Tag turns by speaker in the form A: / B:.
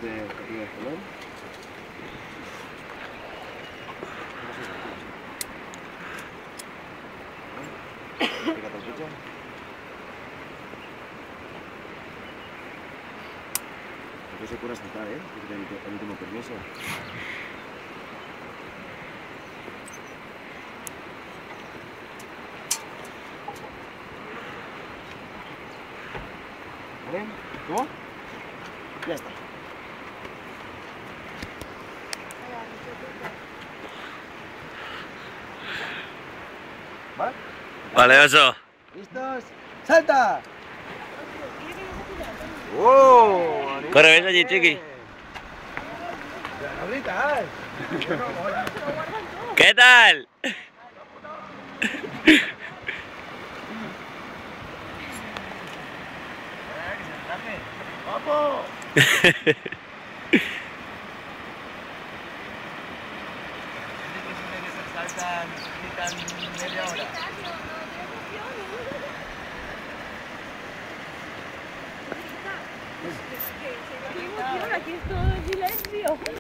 A: de Colón. Fíjate el pecho. Porque se cura saltar, ¿eh? El último permiso. ¿Vale? ¿Cómo? Ya está. ¿Vale?
B: Vale, oso.
A: ¿Listos? ¡Salta! ¡Oh!
B: Corre, ven allí, chiqui.
A: Ahorita, ¿eh?
B: ¿Qué tal?
A: ¡Vamos! Saltan media hora.
C: Aquí es todo silencio.